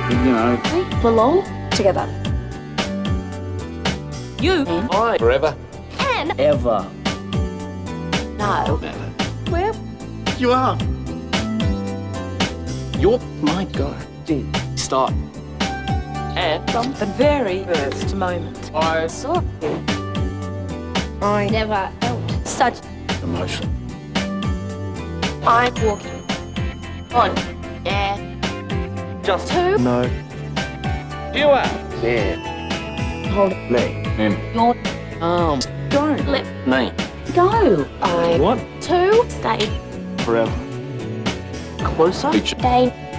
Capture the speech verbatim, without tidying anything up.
You know, We belong together. You and I forever. can Ever. no. Where You are. You're my guy. Start. And from the very first moment I saw you, I never felt such emotion. I'm walking on air. Just Two no. You are. Yeah. hold Me. And your arms. don't let Me. go. I What? to stay Forever. Closer. Each stay